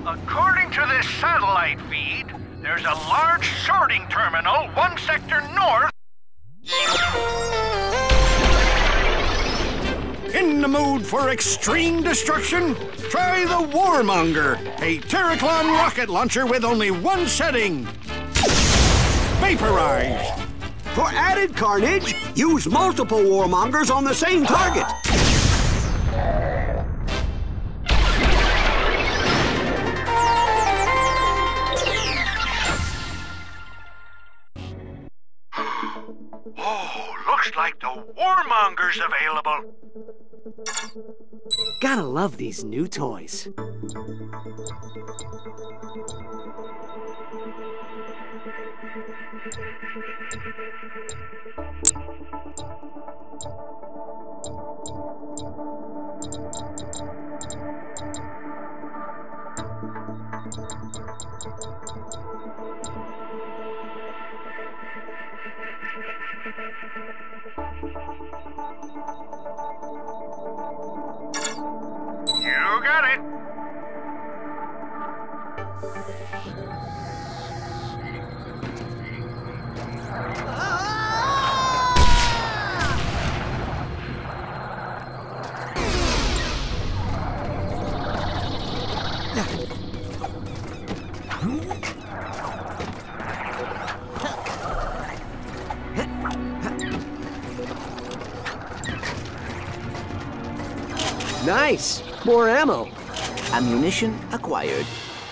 According to this satellite feed, there's a large sorting terminal 1 sector north. In the mood for extreme destruction? Try the Warmonger, a Terraclon rocket launcher with only one setting. Vaporize. For added carnage, use multiple Warmongers on the same target. Oh, looks like the Warmonger's available. Gotta love these new toys. You got it. Nice! More ammo. Ammunition acquired.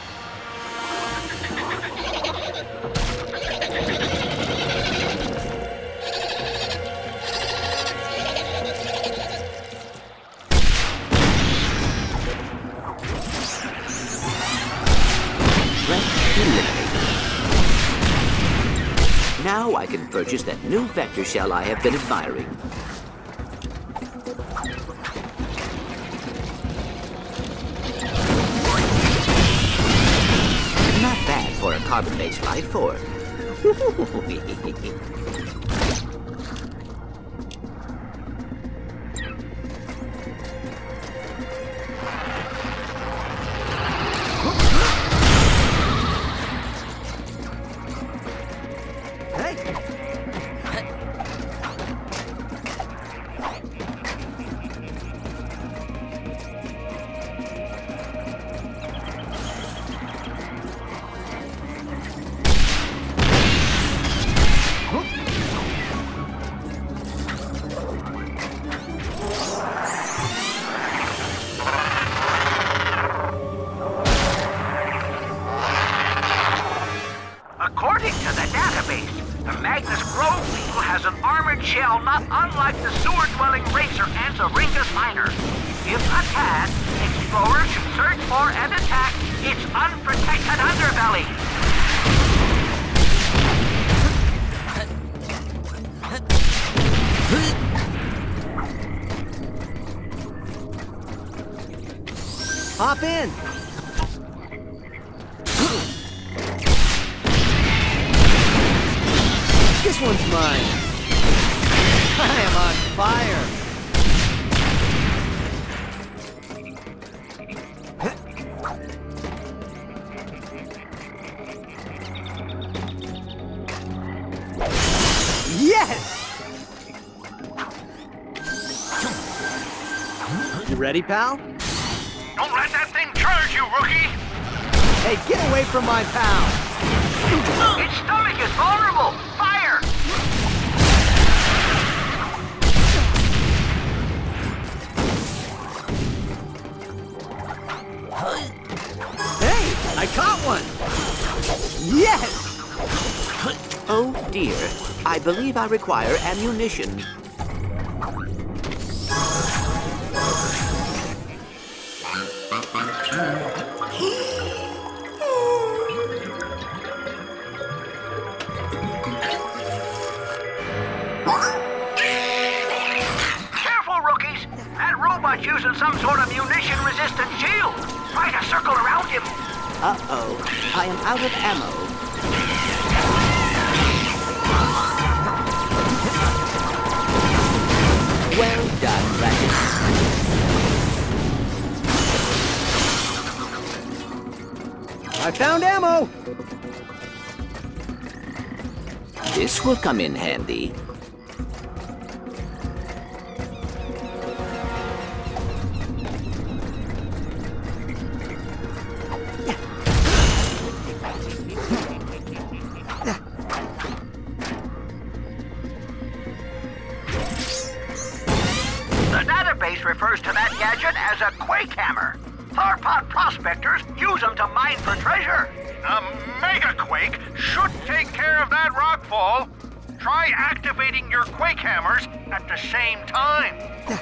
Threat eliminated. Now I can purchase that new vector shell I have been admiring. Not bad for a carbon-based life form. Hop in! This one's mine! I am on fire! Yes! You ready, pal? Don't let that thing charge you, rookie! Hey, get away from my pal! Its stomach is vulnerable! Fire! Hey, I caught one! Yes! Oh dear, I believe I require ammunition. Careful, rookies! That robot's using some sort of munition-resistant shield! Try to circle around him! Uh-oh, I am out of ammo. Well done, Ratchet. I found ammo! This will come in handy. The database refers to that gadget as a quake hammer. Hardpot prospectors use them to mine for treasure. A mega quake should take care of that rockfall. Try activating your quake hammers at the same time.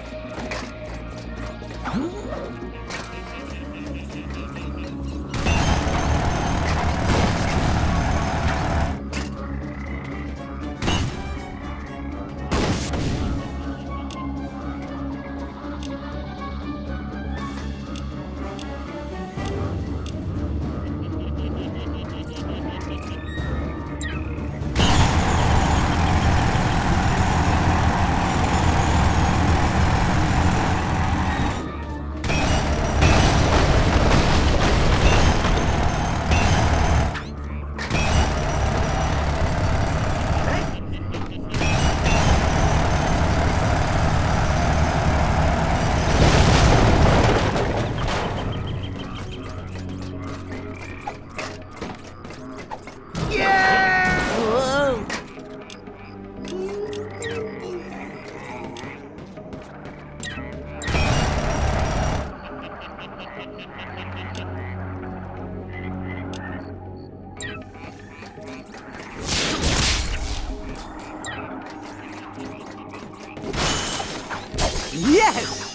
Yes!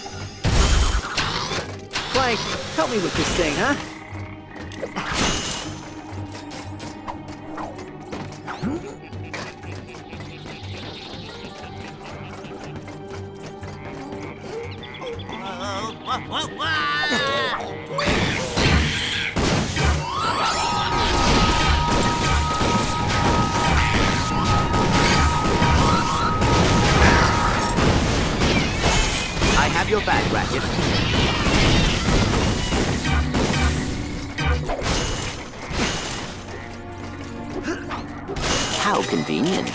Clank, help me with this thing, huh? I have your back, Ratchet. How convenient.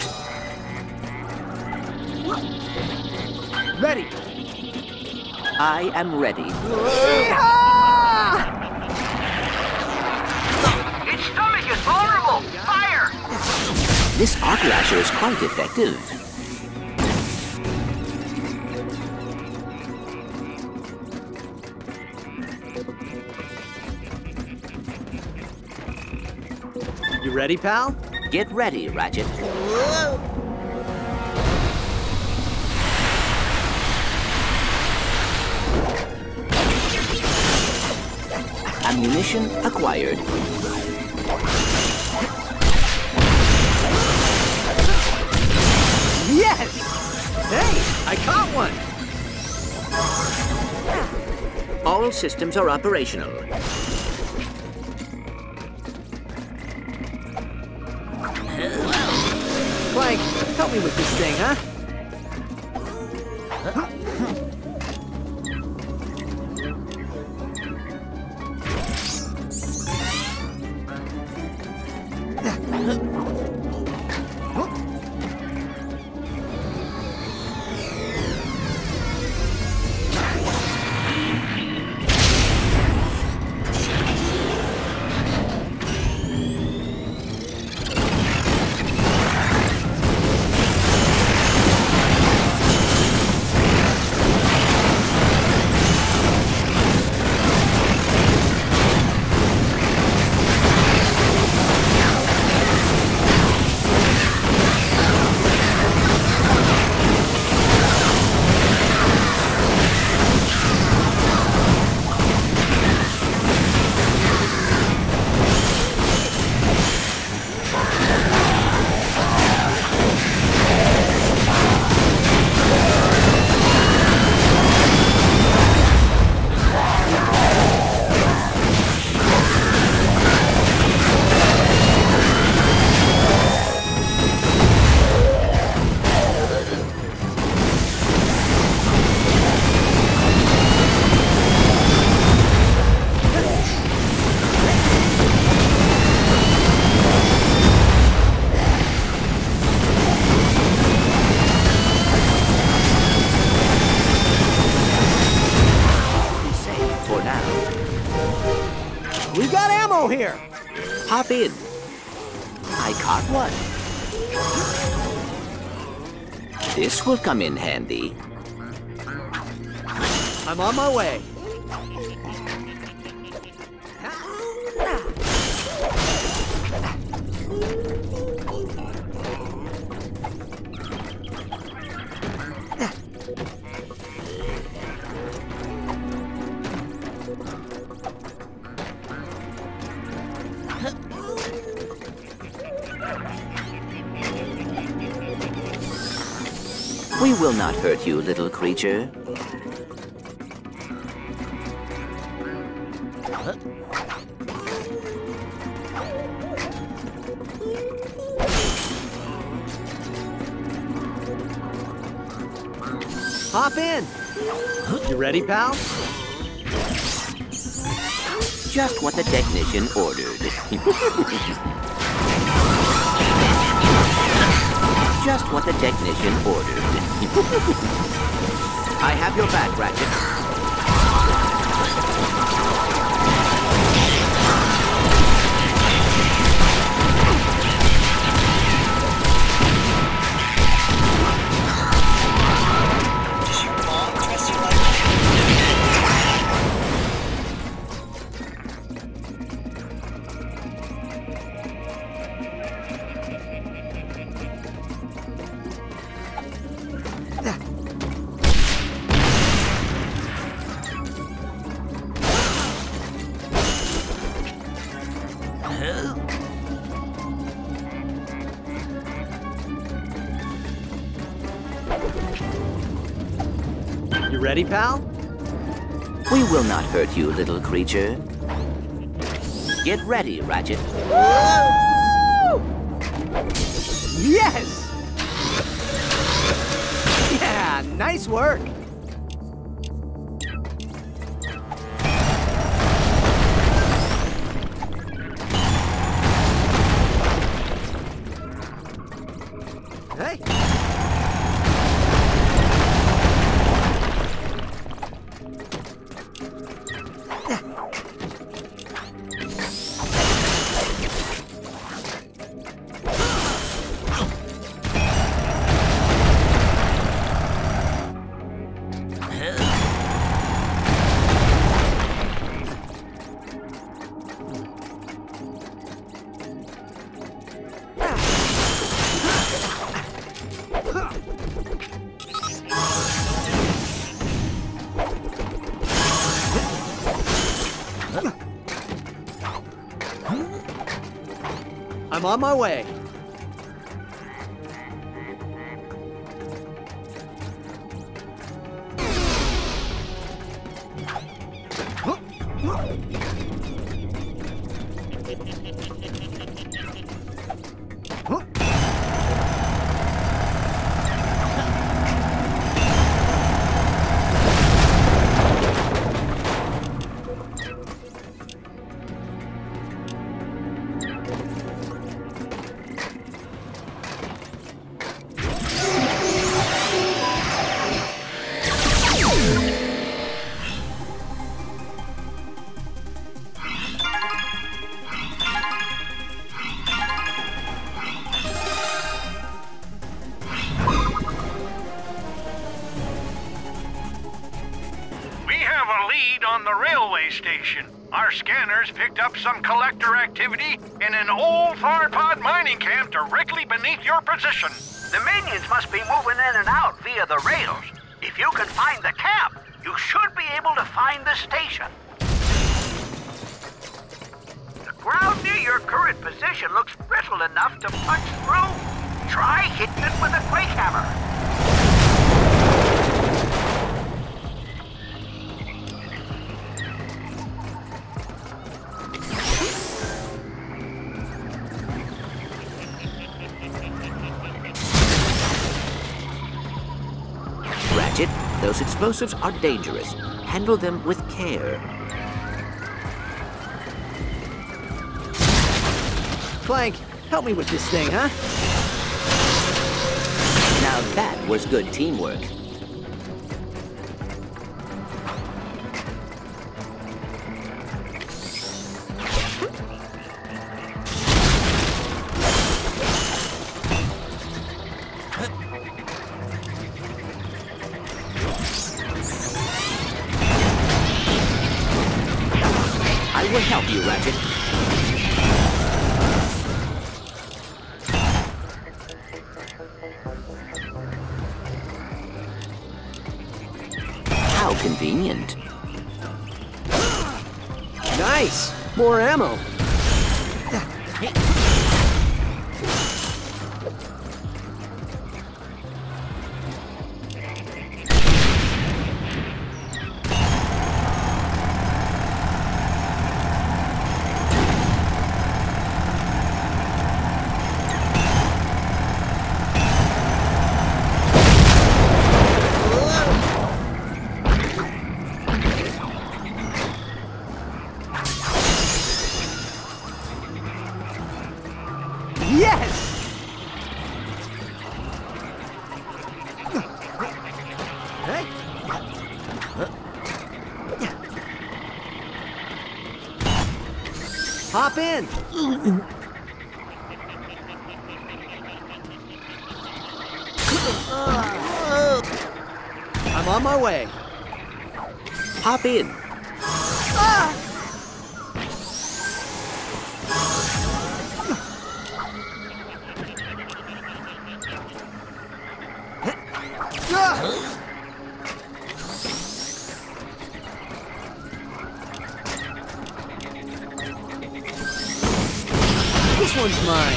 Ready! I am ready. Its stomach is vulnerable. Fire! This arc lasher is quite effective. You ready, pal? Get ready, Ratchet. Ammunition acquired. Yes! Hey, I caught one! All systems are operational. Clank, help me with this thing, huh? We got ammo here. Hop in. I caught one. This will come in handy. I'm on my way. We will not hurt you, little creature. Hop in. You ready, pal? Just what the technician ordered. Just what the technician ordered. I have your back, Ratchet. You ready, pal? We will not hurt you, little creature. Get ready, Ratchet. Yes! Yeah, nice work. Hey. I'm on my way. On the railway station. Our scanners picked up some collector activity in an old Farpod mining camp directly beneath your position. The minions must be moving in and out via the rails. If you can find the camp, you should be able to find the station. The ground near your current position looks brittle enough to punch through. Try hitting it with a quake hammer. Ratchet, those explosives are dangerous. Handle them with care. Clank, help me with this thing, huh? Now that was good teamwork. I will help you, Ratchet. How convenient. Nice! More ammo. Yes! Hey. Hop in. I'm on my way. Hop in. This one's mine.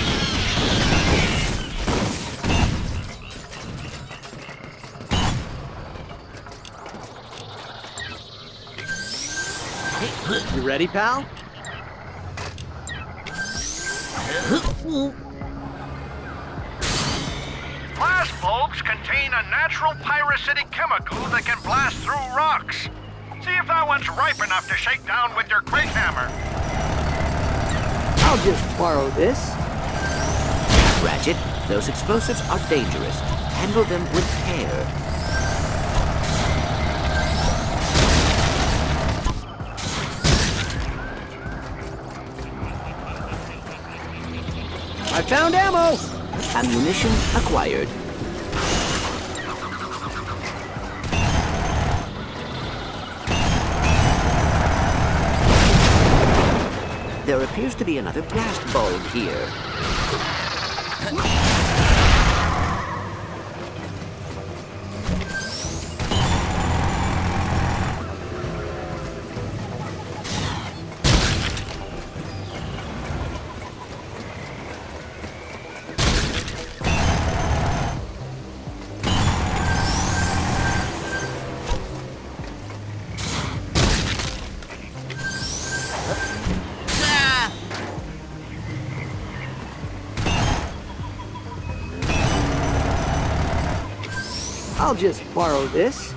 You ready, pal? Blast bulbs contain a natural pyrocytic chemical that can blast through rocks. See if that one's ripe enough to shake down with your crate hammer. I'll just borrow this. Ratchet, those explosives are dangerous. Handle them with care. I found ammo! Ammunition acquired. There appears to be another blast bulb here. I'll just borrow this.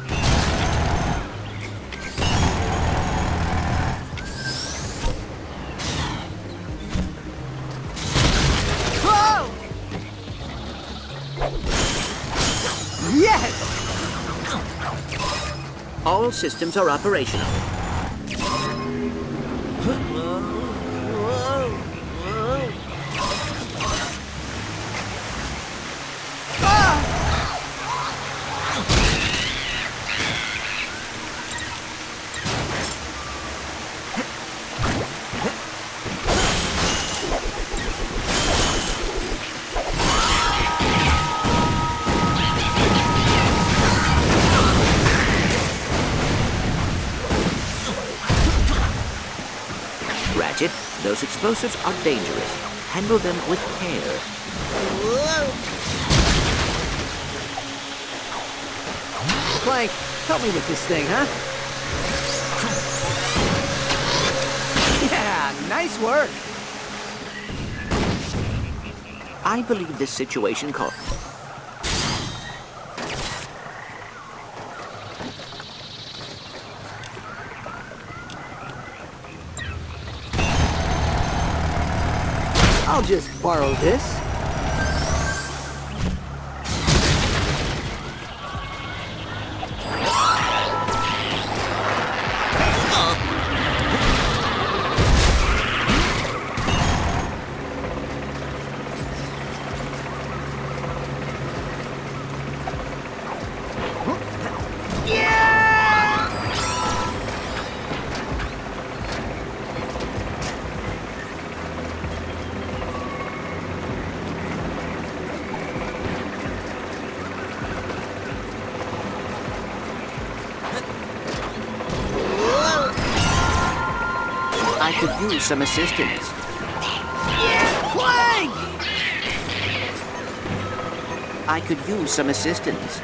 Whoa! Yes! All systems are operational. Ratchet, those explosives are dangerous. Handle them with care. Clank, help me with this thing, huh? Yeah, nice work. I believe this situation calls. I'll just borrow this. I could use some assistance. Clank! I could use some assistance.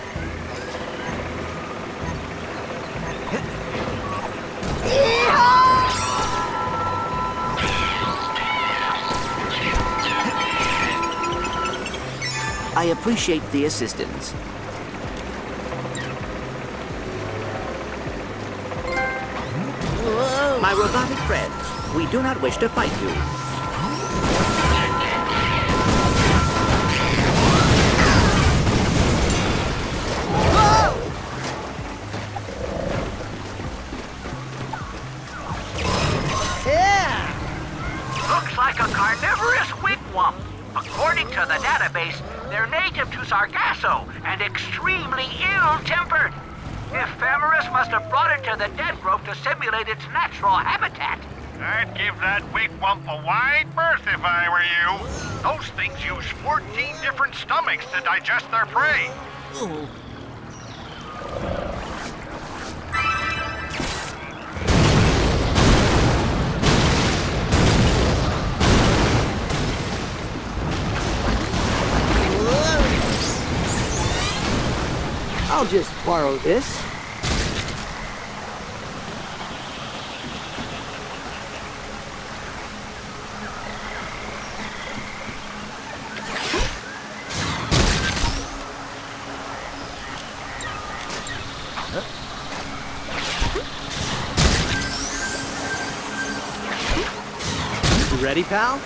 I appreciate the assistance. Whoa. My robotic friends, we do not wish to fight you. Looks like a carnivorous wigwump. According to the database, they're native to Sargasso and extremely ill-tempered. Ephemeris must have brought it to the Deadgrove to simulate its natural habitat. I'd give that wigwump a wide berth if I were you. Those things use 14 different stomachs to digest their prey. I'll just borrow this. You ready, pal?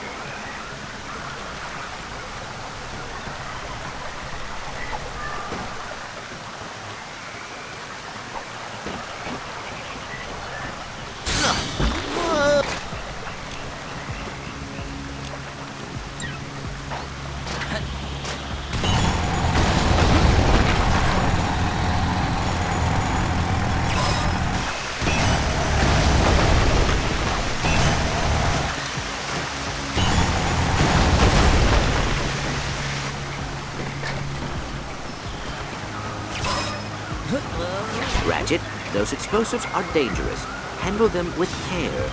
Ratchet, those explosives are dangerous. Handle them with care.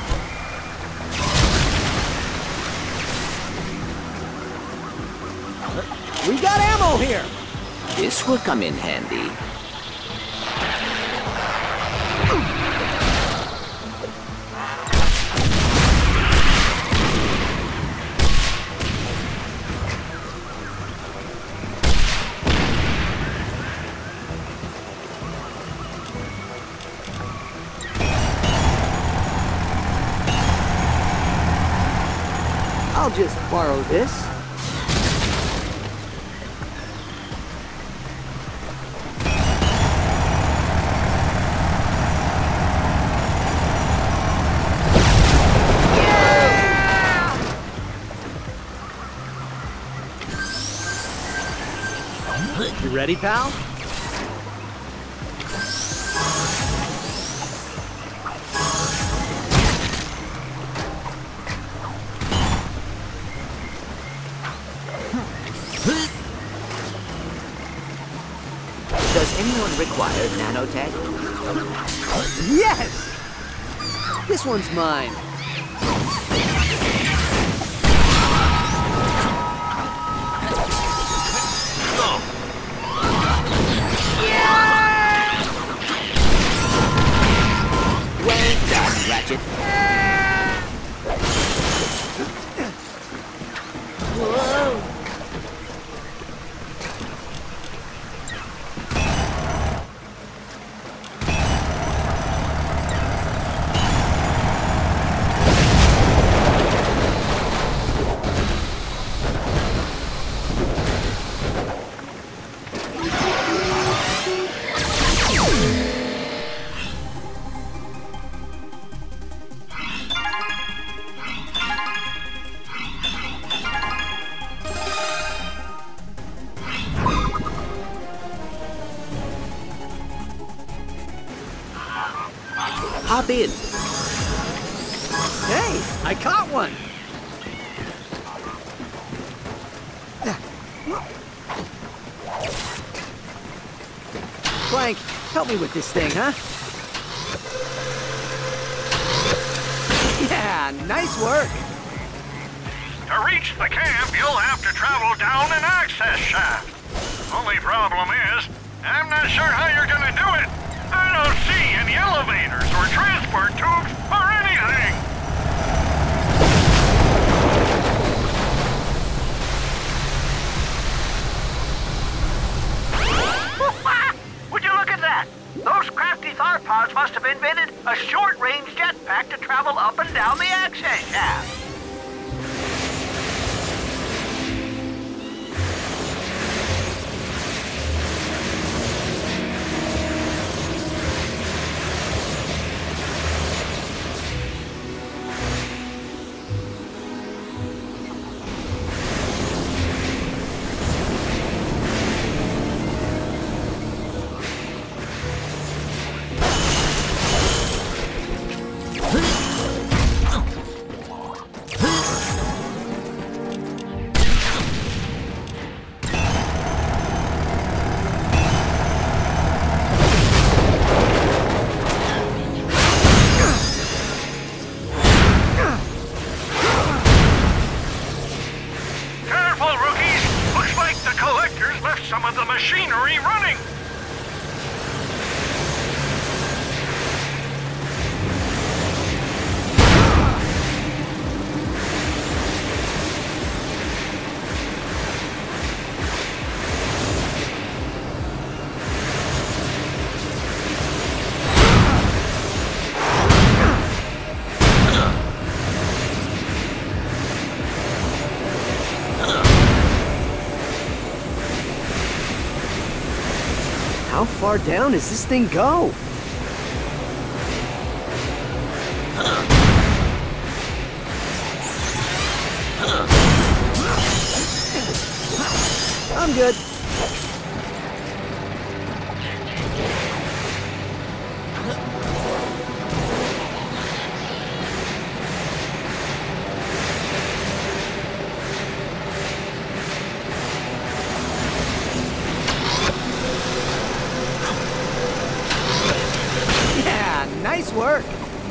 We got ammo here! This will come in handy. I'll just borrow this. You ready, pal? Does anyone require nanotech? Yes! This one's mine. Well done, Ratchet. Whoa! Hop in. Hey, I caught one! Clank, help me with this thing, huh? Yeah, nice work. To reach the camp, you'll have to travel down an access shaft. Only problem is, I'm not sure how you're gonna do it. I don't see any elevators or transport tubes or anything. Would you look at that? Those crafty tharpods must have invented a short-range jetpack to travel up and down the access shaft. Some of the machinery running. How far down does this thing go? I'm good. Nice work!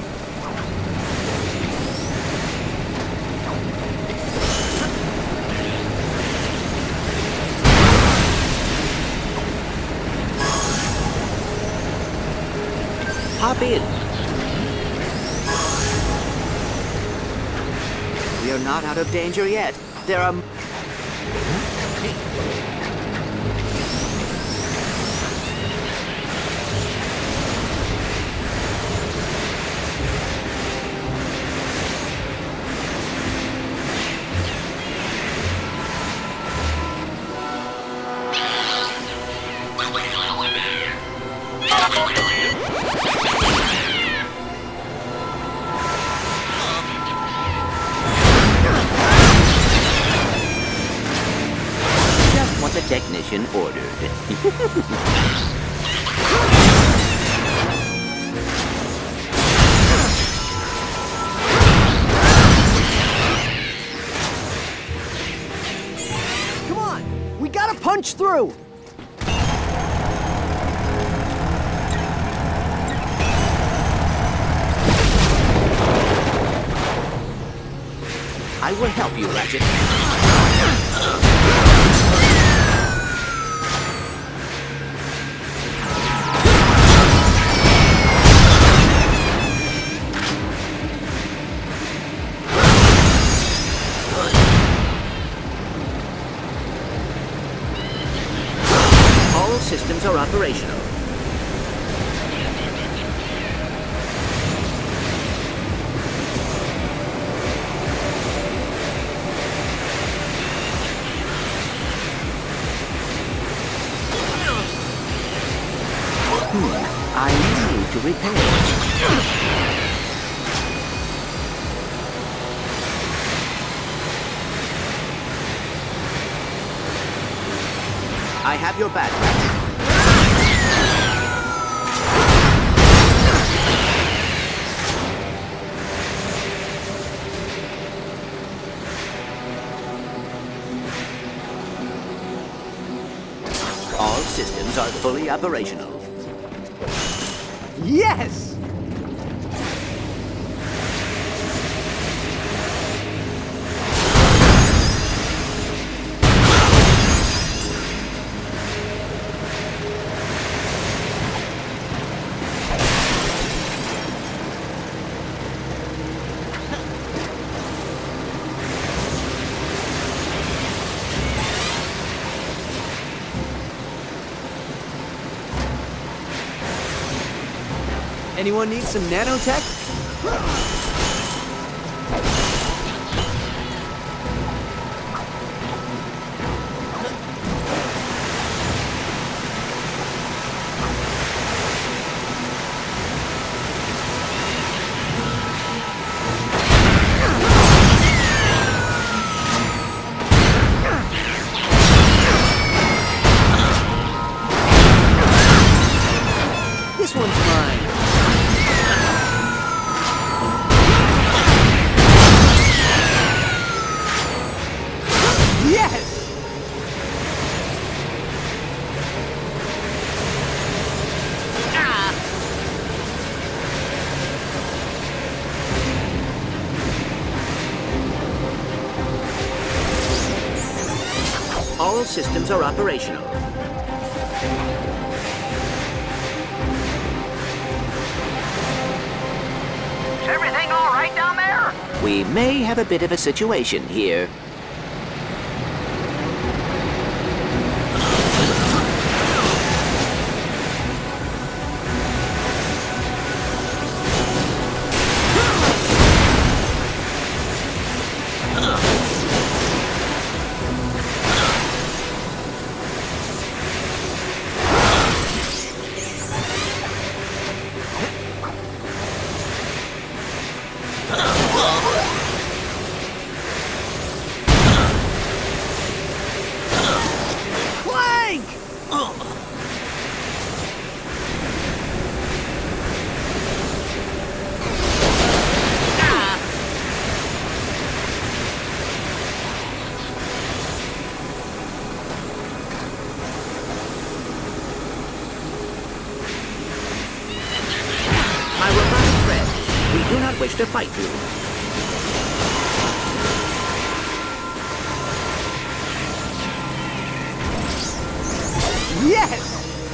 Hop in. We are not out of danger yet. There are... Technician ordered. Come on! We gotta punch through! I will help you, Ratchet. All systems are operational. I need to repair. I have your back, Ratchet. All systems are fully operational. Yes! Anyone need some nanotech? This one's mine. Yes! All systems are operational. Is everything all right down there? We may have a bit of a situation here. Clank! My robotic friends, we do not wish to fight you. Yes!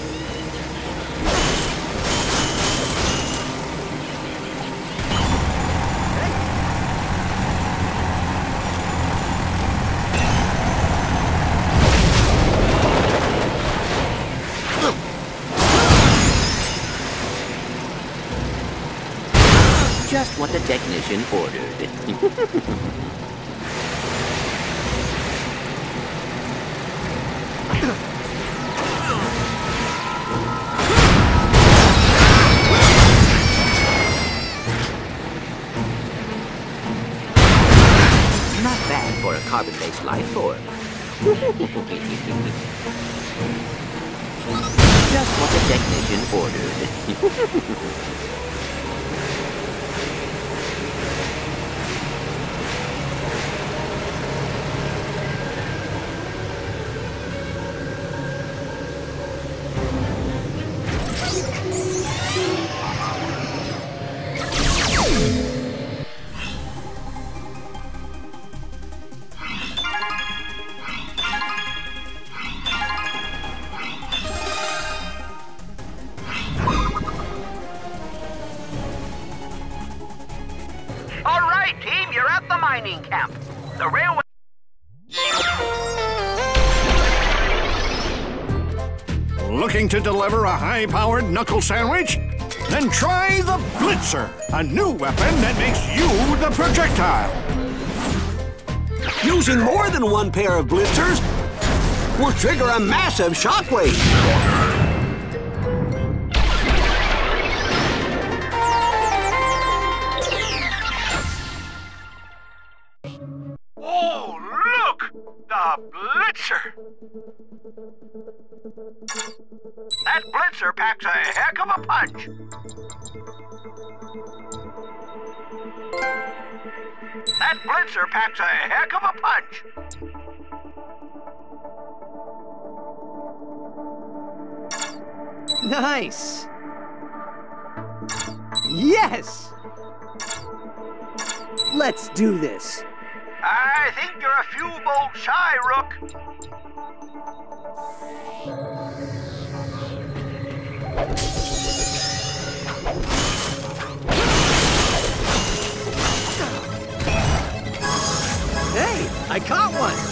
Just what the technician ordered. Not bad for a carbon-based life form. Just what the technician ordered. All right, team, you're at the mining camp. The railway... Looking to deliver a high-powered knuckle sandwich? Then try the Blitzer, a new weapon that makes you the projectile. Using more than one pair of blitzers will trigger a massive shockwave. Oh, look! The Blitzer! That Blitzer packs a heck of a punch. That Blitzer packs a heck of a punch. Nice! Yes! Let's do this. I think you're a few bolts shy, Rook. Hey, I caught one!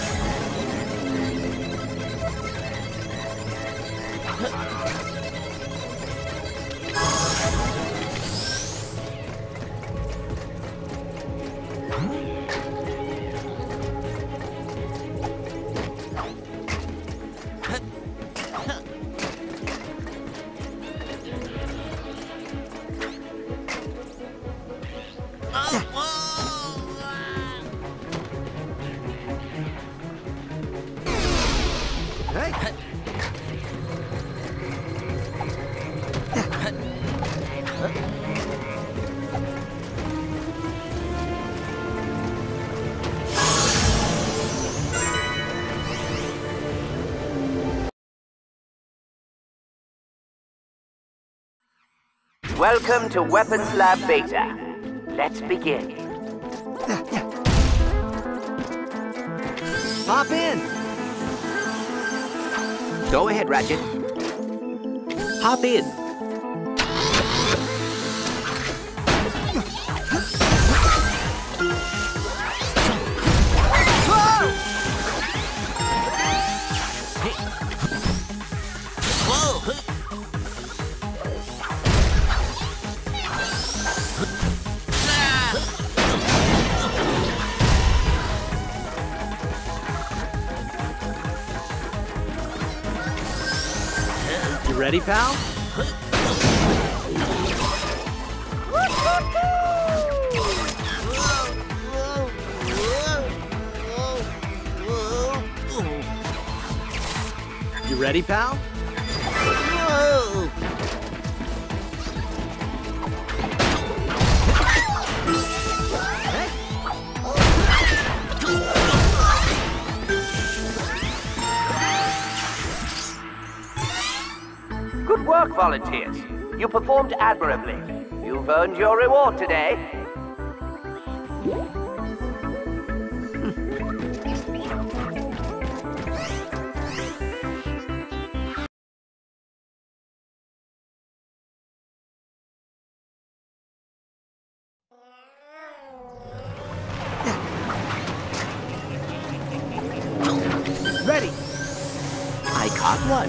Welcome to Weapons Lab Beta. Let's begin. Hop in. Go ahead, Ratchet. Hop in. You ready, pal? You ready, pal? Good work, volunteers. You performed admirably. You've earned your reward today. Ready. I caught one.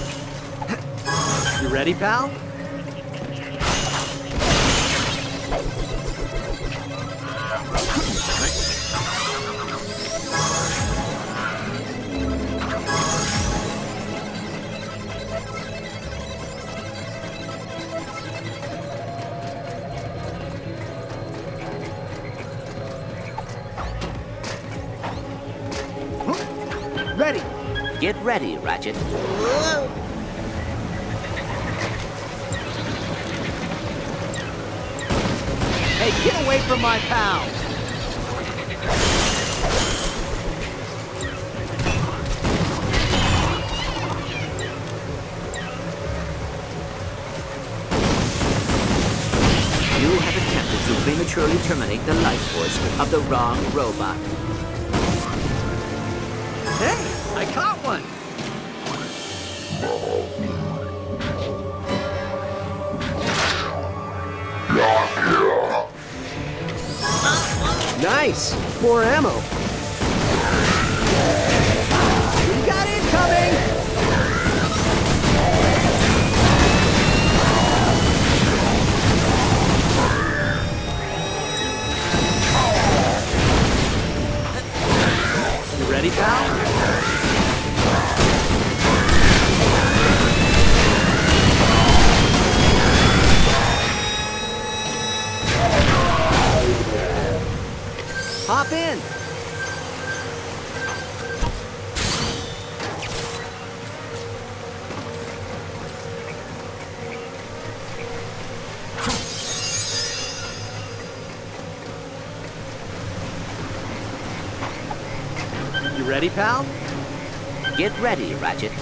You ready, pal? Ready. Get ready, Ratchet. Hey, get away from my pal! You have attempted to prematurely terminate the life force of the wrong robot. Hey, I caught one! Nice! More ammo! We got incoming! You ready, pal? Hop in! You ready, pal? Get ready, Ratchet.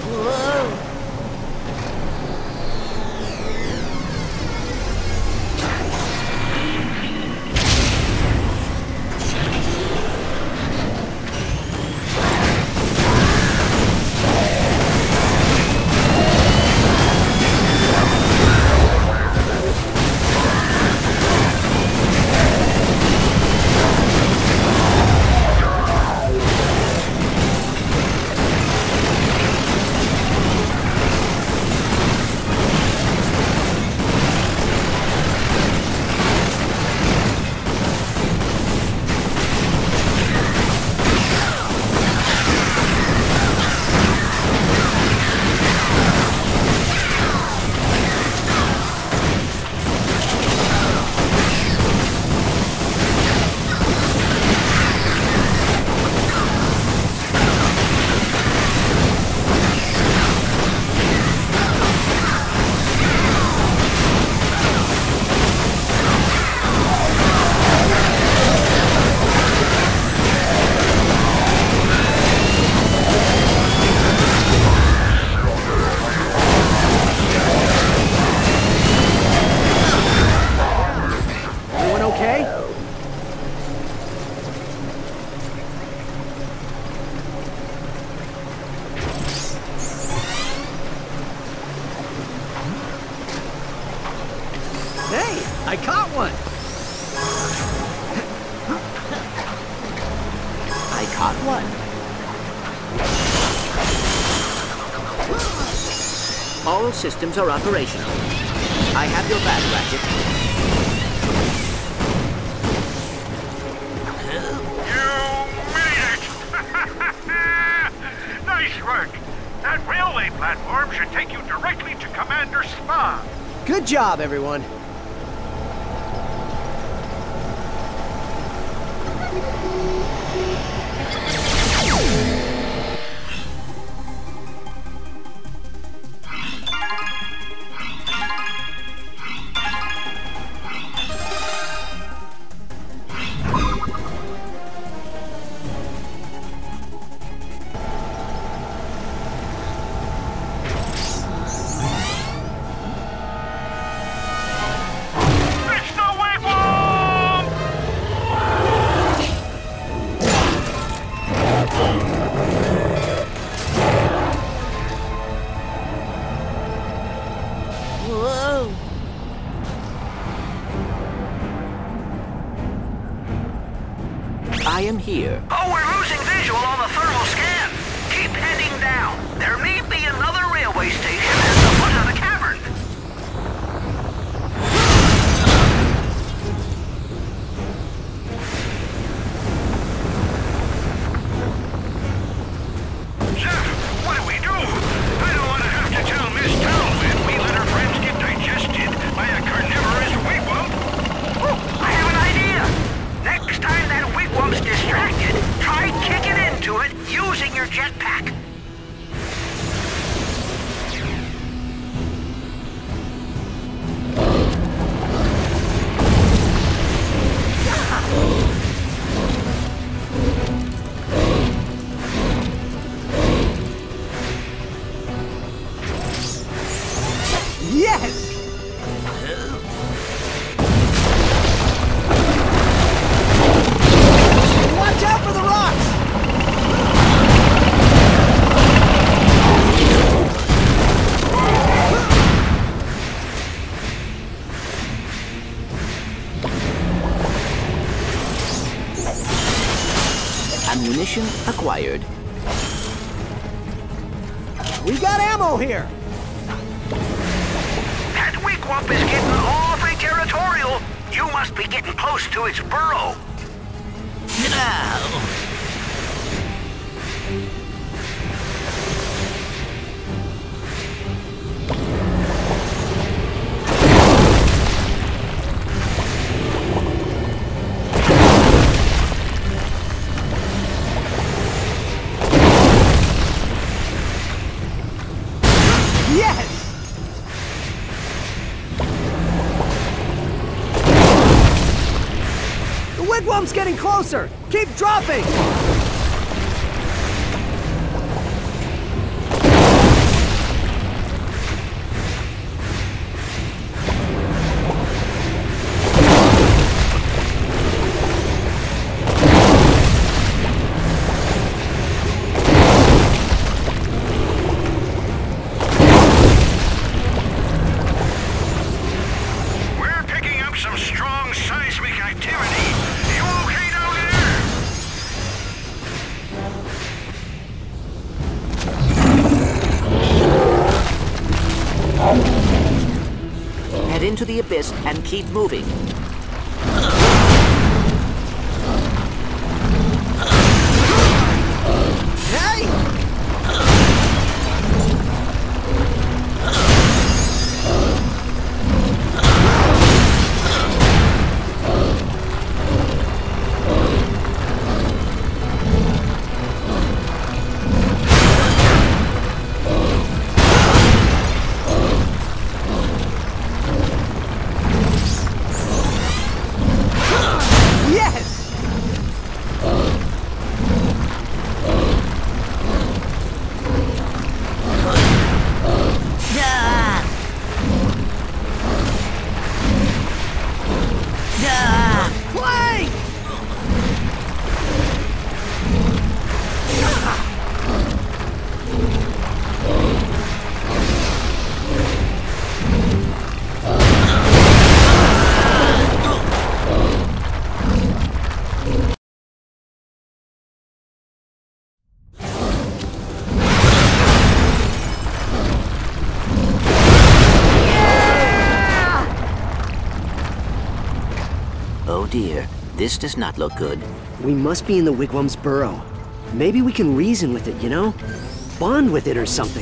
what? All systems are operational. I have your back, Ratchet. Nice work. That railway platform should take you directly to Commander's spa. Good job, everyone. I am here. Oh, we're losing visual on the thermal scan. Keep heading down. There may be another railway station at the foot of the cavern. Jeff, what do we do? I don't want to have to tell Miss Talman we let her friends get digested by a carnivorous wigwump. Oh, I have an idea. Next time that wigwamp's distracted, try kicking into it using your jetpack. Yes! Watch out for the rocks! Ammunition acquired. We got ammo here! That wigwamp is getting awfully territorial. You must be getting close to its burrow. Yes! The wigwam's getting closer! Keep dropping! We're picking up some strong seismic activity. You okay down there? Head into the abyss and keep moving. Hey! dear. This does not look good. We must be in the Wigwam's burrow. Maybe we can reason with it, you know? Bond with it or something.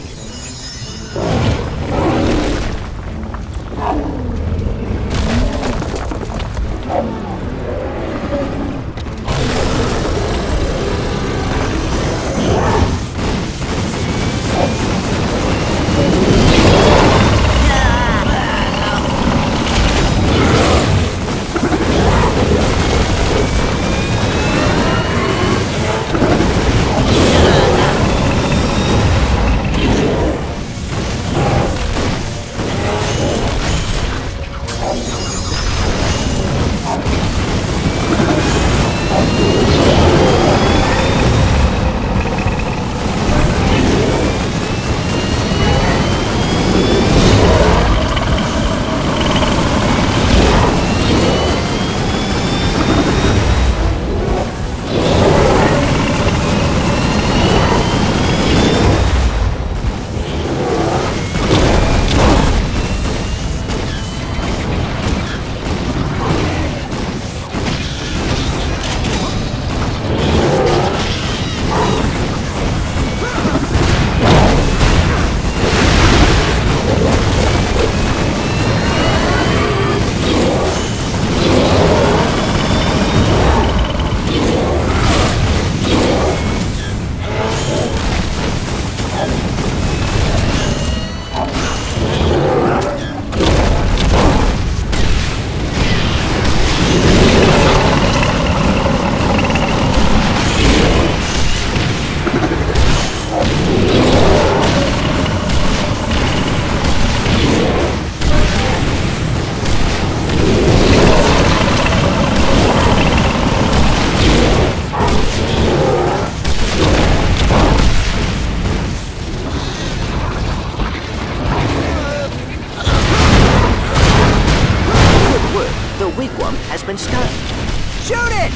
The Wigwump has been stunned. Shoot it!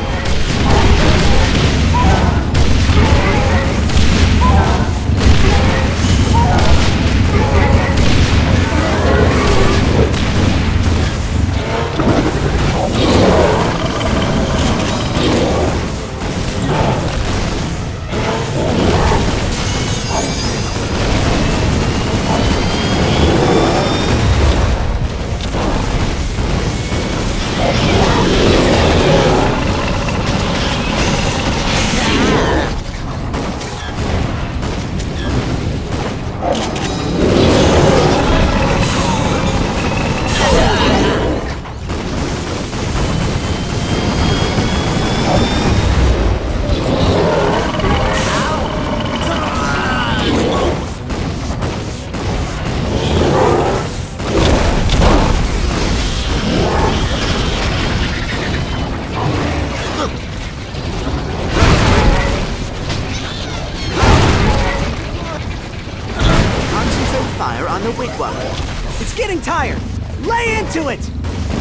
Fire on the Wigwump. It's getting tired! Lay into it!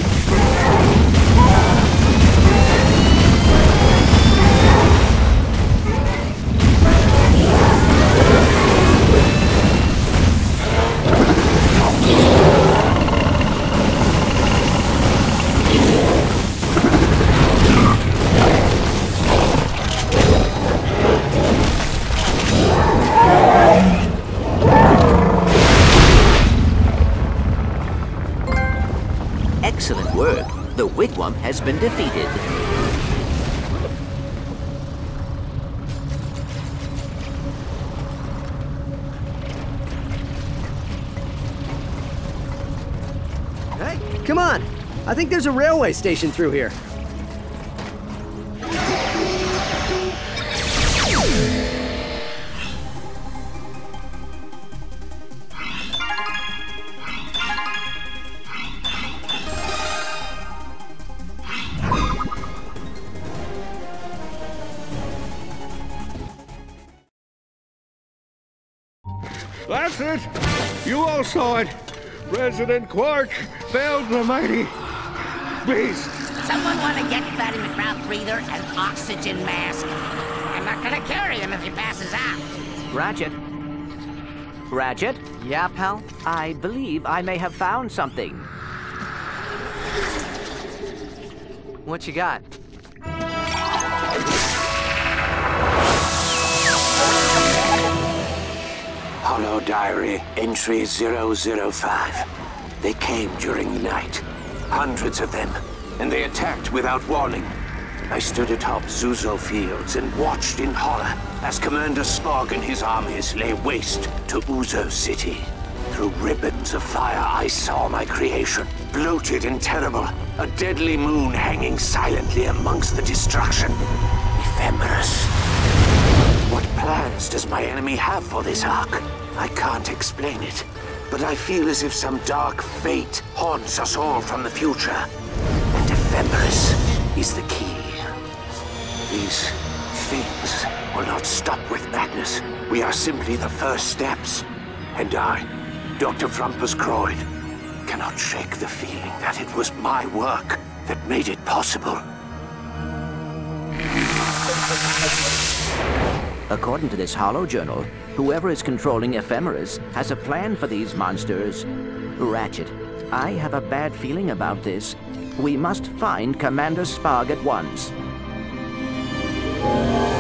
Excellent work. The Wigwump has been defeated. Hey, come on! I think there's a railway station through here. That's it! You all saw it! President Quark found the mighty beast! Someone want to get Fatty McMouth breather and oxygen mask? I'm not gonna carry him if he passes out. Ratchet? Ratchet? Yeah, pal? I believe I may have found something. What you got? Hollow Diary, entry 005. They came during the night. Hundreds of them. And they attacked without warning. I stood atop Zuzo Fields and watched in horror as Commander Smog and his armies lay waste to Uzo City. Through ribbons of fire, I saw my creation, bloated and terrible. A deadly moon hanging silently amongst the destruction. Ephemeris. What plans does my enemy have for this ark? I can't explain it, but I feel as if some dark fate haunts us all from the future. And Ephemeris is the key. These things will not stop with madness. We are simply the first steps. And I, Dr. Frumpus Croyd, cannot shake the feeling that it was my work that made it possible. According to this Hollow Journal, whoever is controlling Ephemeris has a plan for these monsters. Ratchet, I have a bad feeling about this. We must find Commander Spog at once.